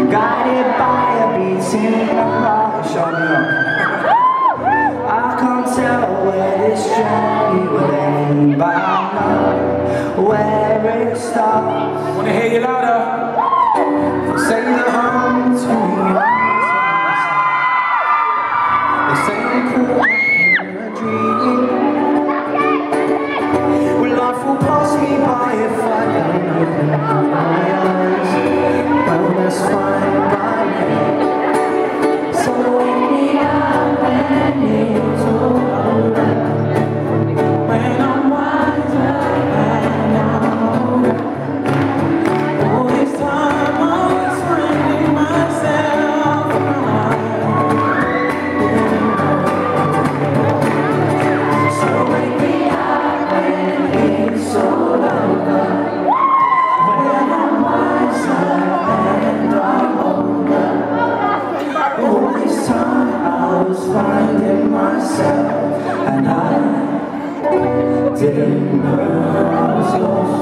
guided by a beating heart. Shut me up. I can't tell where this journey will end, but I know where it starts. Wanna hear you louder? Say the home to me. They say I'm caught in a dream. Well, life will pass me by if I don't open up my eyes. Well, that's fine by me. So wake me up when it's all over. When I'm wiser and I'm older. All this time I was finding myself crying. So wake me up when it's all over. When I'm wiser and I'm older. All this time I was finding myself, and I didn't know I was lost.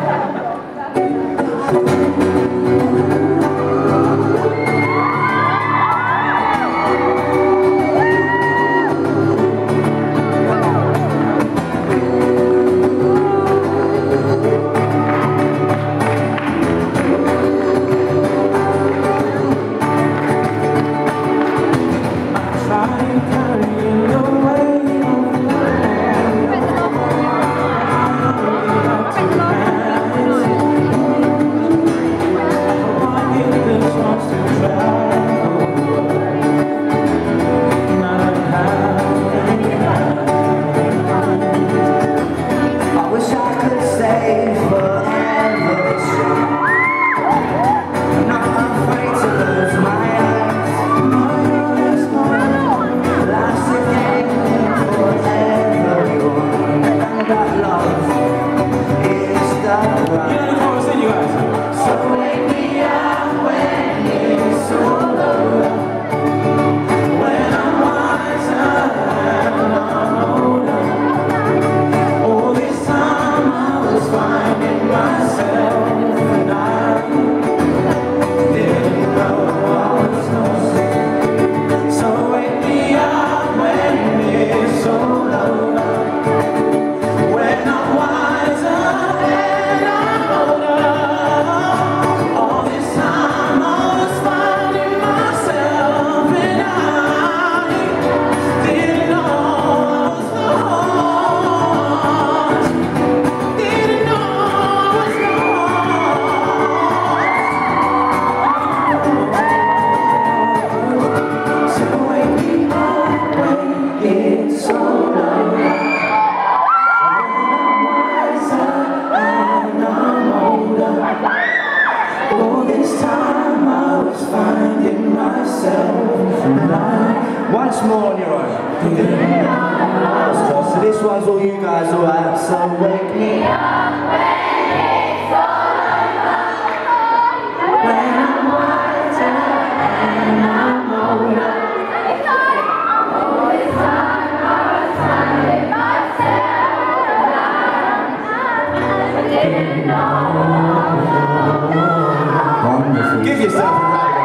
Once more on your own. So this one's all you guys, alright? So wake me up when it's all over. When I'm wiser and I'm older. All this time I was finding myself, and I didn't know. Wonderful. Give yourself a round.